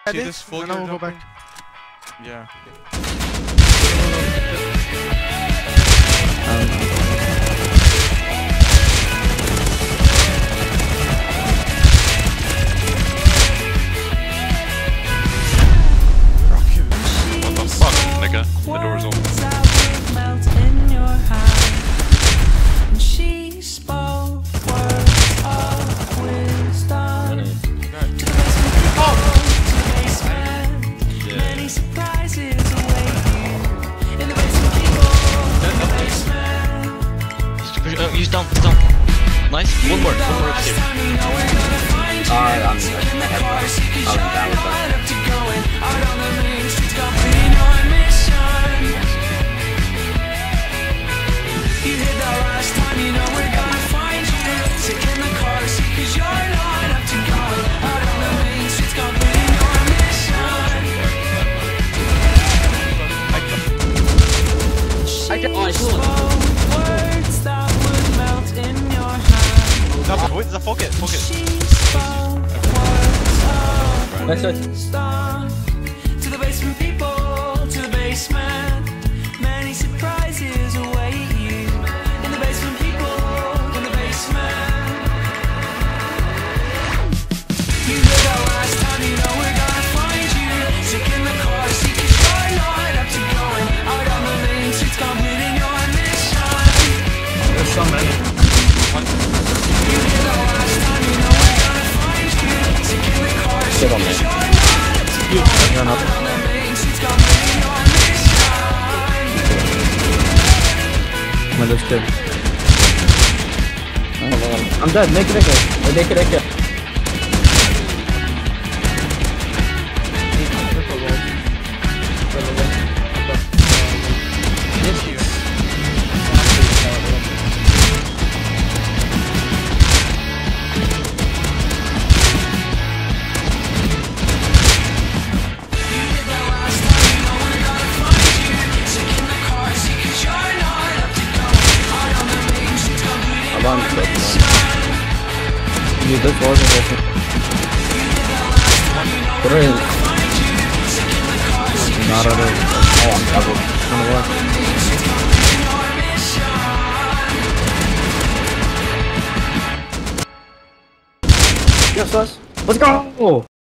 See this full gear we'll go jumping? back. Yeah. What the fuck, nigga? The door's open. Use dump. Nice. One more upstairs. I have down with that. Wait, the fuck it. Nice. To the basement people, to the basement. Many surprises await you. In the basement people, in the basement. You heard that last time, you know we're gonna find you. Sick in the car seat, 'cause you're not up to going out on the main streets, completing your mission. There's so many. You hear that last time, you know we're gonna find you. Sick in the car seat, Sit on 'cause me. you're not up to going out on the main streets, completing your mission. Come on, there's two. I'm dead. Make it. Dude, this wasn't working. Three. Not at all. Oh, I'm covered. Yes, let's go!